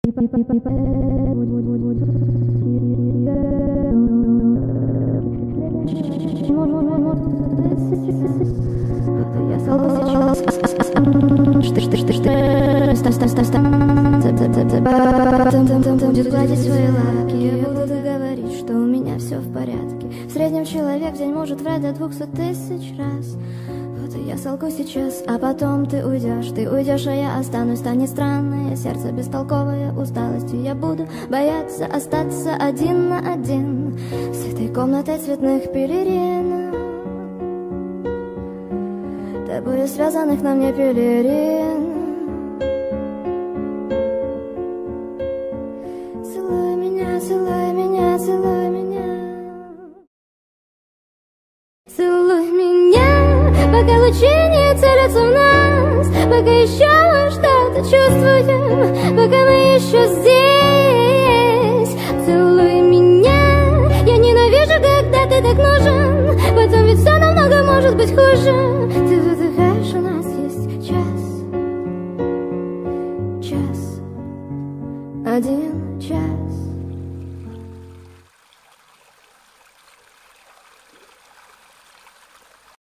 Будет гладить свои лаки, я буду говорить, что у меня все в порядке. В среднем человек в день может врать до 200 тысяч раз. Вот и я солгу сейчас, а потом ты уйдешь, а я останусь. Станет странное сердце, бестолковая усталость, и я буду бояться остаться один на один с этой комнатой цветных пелерин, тобою связанных на мне пелерин. Целуй меня, целуй меня, целуй меня. Целуй меня, пока лучи не целятся в нас, пока еще мы что-то чувствуем, пока мы еще здесь. Целуй меня, я ненавижу, когда ты так нужен, потом ведь все намного может быть хуже. Ты выдыхаешь, у нас есть час один.